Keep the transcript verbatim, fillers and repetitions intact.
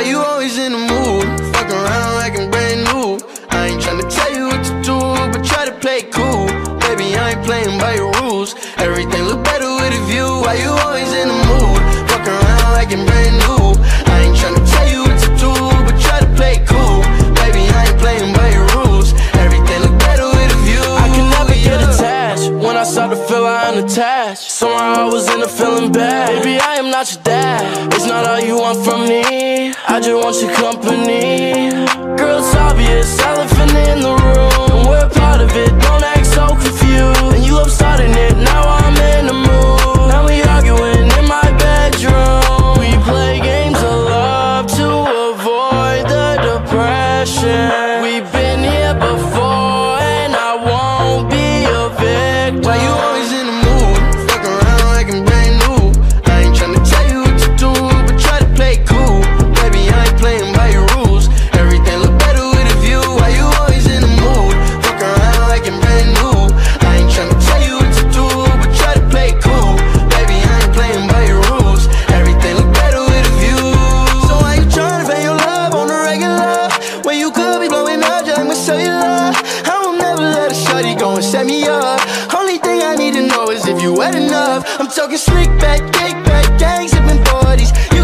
you always in the mood? Fuck around like I'm brand new. I ain't tryna tell you what to do, but try to play it cool. Baby, I ain't playing by your rules. Everything look better with a view. Why you always in the mood? Fuck around like I'm brand new. I ain't tryna tell you what to do, but try to play it cool. Baby, I ain't playing by your rules. Everything look better with a view. I can never get attached. When I start to feel I unattached, somehow I was in a feeling bad. Baby, I am not your dad. It's not all you want from me. I just want your company. Girl, it's obvious, elephant in the room. We're part of it, don't act so confused. And you love starting it, now I'm in the mood. Now we arguing in my bedroom. We play games of love to avoid the depression. We've been here before and I won't be a victim. Why you always in the mood? Fuck around like I'm brand new. I ain't tryna tell you what to do, but try to play it cool. Baby, I ain't playing by your rules. Everything look better with a view. Why you always in the mood? Fuck around like I'm brand new. I ain't tryna tell you what to do, but try to play it cool. Baby, I ain't playing by your rules. Everything look better with a view. So why you tryna pay your love on the regular when you could be blowing up just like my cellular? I will never let a shorty go and set me up. Only thing I need to know is if you wet enough. I'm talking slick back, kick back, gang sipping forties.